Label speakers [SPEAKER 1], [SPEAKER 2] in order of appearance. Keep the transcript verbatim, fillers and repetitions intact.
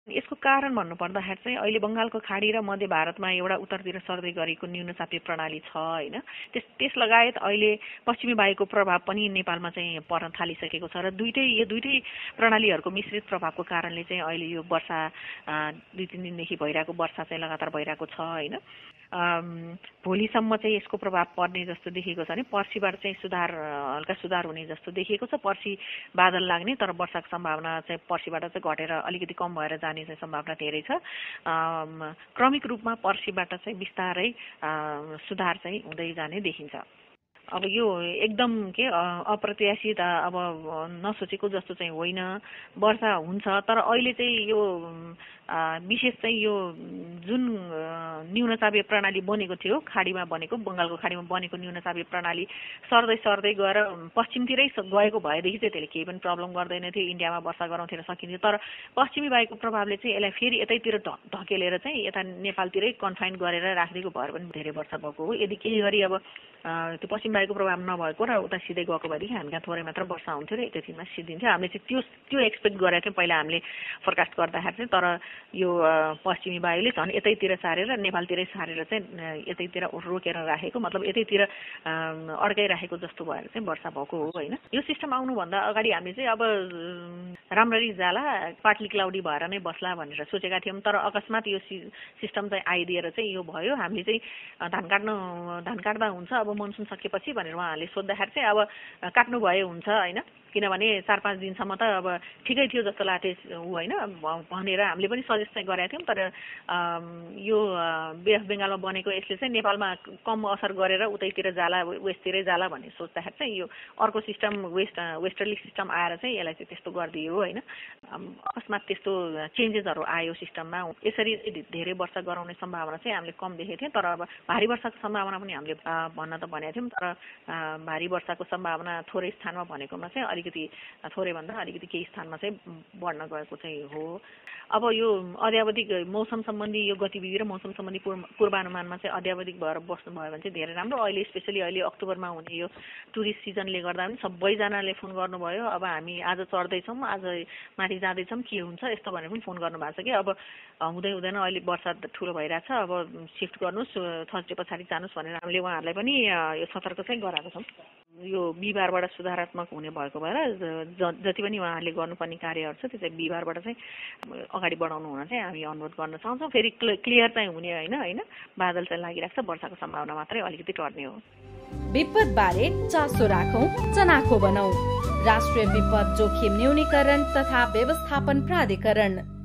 [SPEAKER 1] यसको कारण भन्नुपर्दाखेरि चाहिँ अहिले बंगालको खाडी र मध्य भारतमा एउटा उत्तरतिर सर्दै गरेको न्यूनचापीय प्रणाली छ हैन। त्यस त्यस लगायत अहिले पश्चिमी वायुको प्रभाव पनि नेपालमा चाहिँ पर्न थालिसकेको छ र दुईटै यो दुईटै प्रणालीहरूको मिश्रित प्रभावको कारणले चाहिँ अहिले यो वर्षा दुई तीन दिनदेखि भइरहेको वर्षा चाहिँ लगातार भइरहेको छ हैन। भोलिसम्म चाहिँ यसको प्रभाव पर्ने जस्तो देखिएको छ भने पर्सिबाट चाहिँ सुधार हल्का सुधार हुने जस्तो देखिएको छ। पर्सि बादल लाग्ने तर वर्षाको सम्भावना चाहिँ पर्सिबाट चाहिँ घटेर अलिकति कम भएर जाने चाहिँ सम्भावना धेरै छ। क्रमिक रूपमा पर्सिबाट चाहिँ बिस्तारै सुधार चाहिँ हुँदै जाने देखिन्छ। अब यो एकदम के अप्रत्याशित अब नसोचेको जस्तो चाहिँ होइन, वर्षा हुन्छ तर अहिले चाहिँ यो विशेष चाहिँ यो जुन न्यूनचापीय प्रणाली बनेको थियो खाडीमा बनेको बंगालको खाडीमा बनेको न्यूनचापीय प्रणाली सर्दै सर्दै गएर पश्चिमतिरै गएको भएदेखि चाहिँ त्यसले केही पनि प्रब्लम गर्दैन थियो, इन्डियामा वर्षा गराउँथेर सकिन्थ्यो। तर पश्चिमी वायुको प्रभावले चाहिँ यसलाई फेरि यतैतिर धकेलेर चाहिँ यता नेपालतिरै कन्फाइन गरेर राखिदिएको भएर पनि धेरै वर्षा भएको हो। यदि केही गरी अब त्यो पश्चिम वायुको प्रभाव नभएको र उता सिधै गएको भएदेखि हामी कहाँ थोरै मात्र वर्षा हुन्थ्यो र एकैछिनमा सिद्धिन्थ्यो। हामीले चाहिँ त्यो त्यो एक्सपेक्ट गरेको थियौँ पहिला हामीले फोरकास्ट गर्दाखेरि चाहिँ। तर यो पश्चिमी वायुले झन् यतैतिर सारेर नेपालतिरै सारेर चाहिँ यतैतिर रोकेर राखेको मतलब यतैतिर अड्काइराखेको जस्तो भएर चाहिँ वर्षा भएको हो हैन। यो सिस्टम आउनुभन्दा अगाडि हामी चाहिँ अब राम्ररी जाला पार्टली क्लाउडी भएर नै बस्ला भनेर सोचेका थियौँ। तर अकस्मात यो सिस्टम चाहिँ आइदिएर चाहिँ यो भयो। हामीले चाहिँ धान काट्न धान काट्दा हुन्छ अब मनसुन सकेपछि भनेर उहाँहरूले सोद्धाखेरि चाहिँ अब काट्नु भए हुन्छ हैन, किनभने चार पाँच दिनसम्म त अब ठिकै थियो जस्तो लाग्थ्यो ऊ होइन भनेर हामीले पनि सजेस्ट चाहिँ गरेका थियौँ। तर यो बे अफ बेङ्गालमा बनेको यसले चाहिँ नेपालमा कम असर गरेर उतैतिर जाला वेस्टतिरै जाला भन्ने सोच्दाखेरि चाहिँ यो अर्को सिस्टम वेस्ट वेस्टर्ली सिस्टम आएर चाहिँ यसलाई चाहिँ त्यस्तो गरिदियो होइन। अकस्मात त्यस्तो चेन्जेसहरू आयो सिस्टममा, यसरी धेरै वर्षा गराउने सम्भावना चाहिँ हामीले कम देखेको थियौँ। तर अब भारी वर्षाको सम्भावना पनि हामीले भन्न त भनेका थियौँ। तर भारी वर्षाको सम्भावना थोरै स्थानमा भनेकोमा चाहिँ अलिकति थोरैभन्दा अलिकति केही स्थानमा चाहिँ बढ्न गएको चाहिँ हो। अब यो अध्यावधिक मौसम सम्बन्धी यो गतिविधि र मौसम सम्बन्धी पूर्वानुमानमा चाहिँ अध्यावधिक भएर बस्नुभयो भने चाहिँ धेरै राम्रो। अहिले स्पेसली अहिले अक्टोबरमा हुने यो टुरिस्ट सिजनले गर्दा पनि सबैजनाले फोन गर्नुभयो अब हामी आज चढ्दैछौँ, आज माथि जाँदैछौँ, के हुन्छ यस्तो भनेर पनि फोन गर्नु भएको छ कि अब हुँदै हुँदैन अहिले वर्षा ठुलो भइरहेछ, अब सिफ्ट गर्नुहोस् थर्सडे पछाडि जानुहोस् भनेर हामीले उहाँहरूलाई पनि यो सतर्क चाहिँ गराएको छौँ। यो बिहिबारबाट सुधारात्मक हुने भएको भएर जति पनि उहाँहरूले गर्नुपर्ने कार्यहरू छ त्यो चाहिँ बिहिबारबाट चाहिँ अगाडि बढाउनु हुन चाहिँ हामी अनुरोध गर्न चाहन्छौँ। फेरि क्लियर चाहिँ हुने होइन होइन बादल चाहिँ लागिरहेको छ, वर्षाको सम्भावना मात्रै अलिकति टर्ने हो।
[SPEAKER 2] विपद बारे चासो राखौं, चनाखो बनाऊ। राष्ट्रिय विपद जोखिम न्यूनीकरण तथा व्यवस्थापन प्राधिकरण।